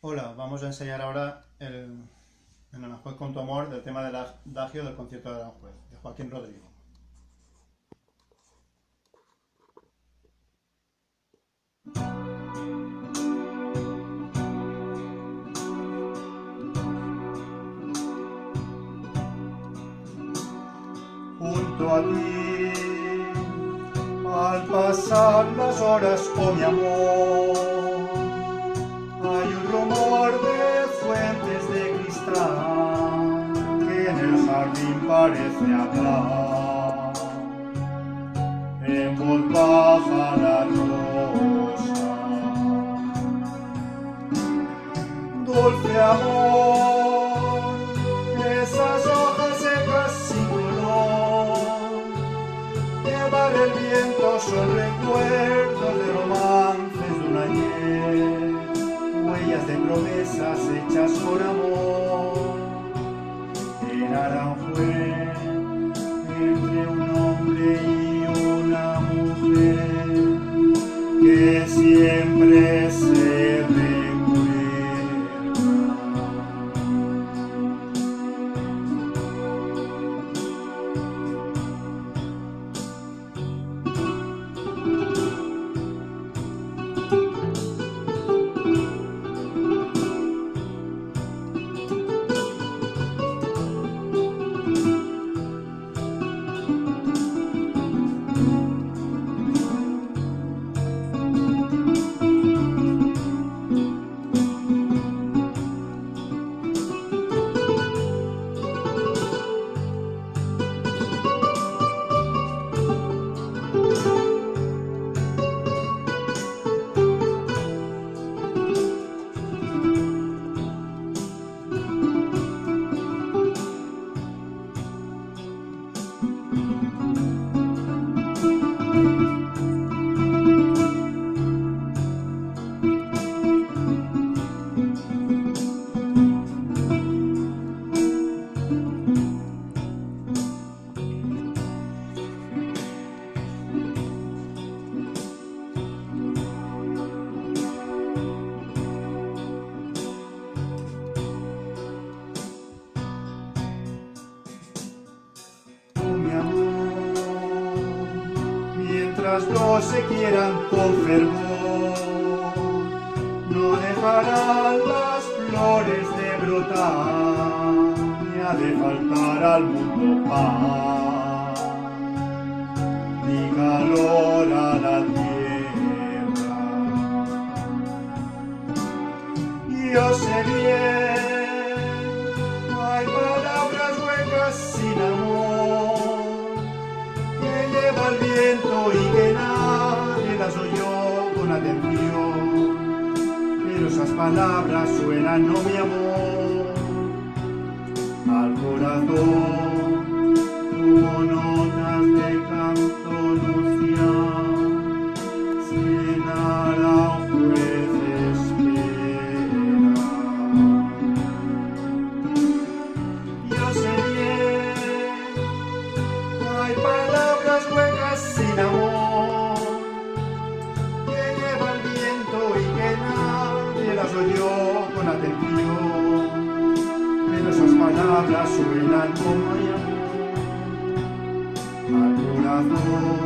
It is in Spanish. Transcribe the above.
Hola, vamos a ensayar ahora en Aranjuez con tu amor del tema del adagio del concierto de Aranjuez, de Joaquín Rodrigo. Junto a ti, al pasar las horas, oh mi amor, hay un rumor de fuentes de cristal que en el jardín parece hablar. En voz baja la rosa, dulce amor, esas hojas secas sin color, llevar el viento son recuerdos de romances de un ayer, huellas de promesas hechas por amor. En Aranjuez, entre un hombre y una mujer que siempre se recuerda. Mientras dos se quieran con fervor, no dejarán las flores de brotar, ni ha de faltar al mundo paz, ni calor a la tierra. Yo sé bien, hay palabras huecas sin amor, que lleva el viento y que nadie las oyó con atención, pero esas palabras suenan, no mi amor, al corazón como notas de canto nupcial. En Aranjuez espera. Yo sé bien, hay palabras huecas sin amor, que lleva el viento y que nadie las oyó con atención, pero esas palabras suenan como hay amor al corazón.